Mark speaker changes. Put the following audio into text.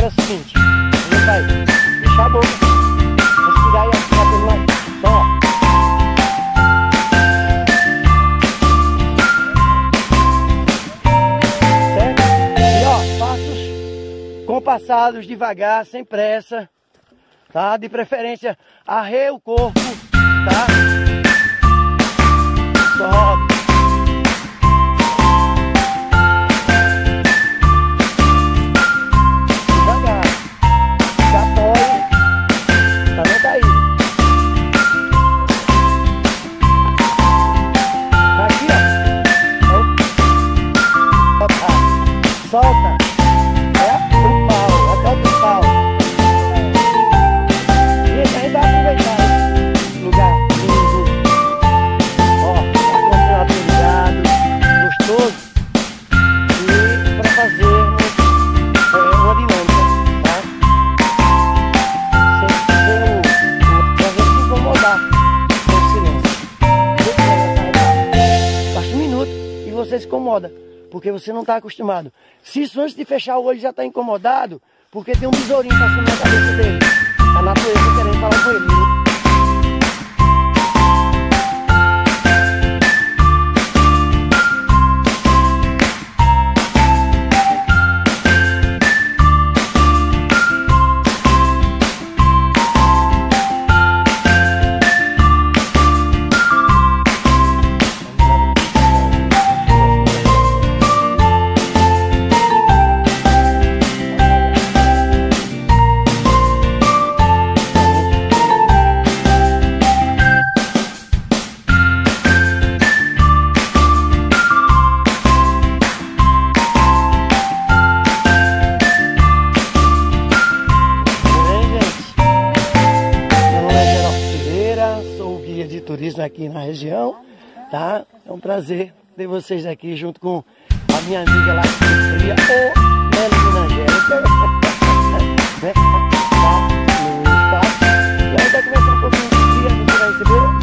Speaker 1: é o seguinte, a gente vai fechar a boca, respirar e aspirar pelo nariz. Então, ó. Certo? E ó, passos compassados, devagar, sem pressa, tá? De preferência, arreia o corpo, tá? Sobe. Solta até o pau. E a gente vai aproveitar esse lugar lindo. Ó, tá naturalizado, gostoso. E para fazermos uma dinâmica, tá? Sem se incomodar com o silêncio. Basta um minuto e você se incomoda. Porque você não está acostumado. Se isso antes de fechar o olho já está incomodado, porque tem um besourinho passando na cabeça dele. A natureza querendo falar com ele. De turismo aqui na região, tá? É um prazer ter vocês aqui junto com a minha amiga lá que cria o Melina Angélica, né? Tá? No espaço. E aí vai começar um pouquinho de dia, você vai receber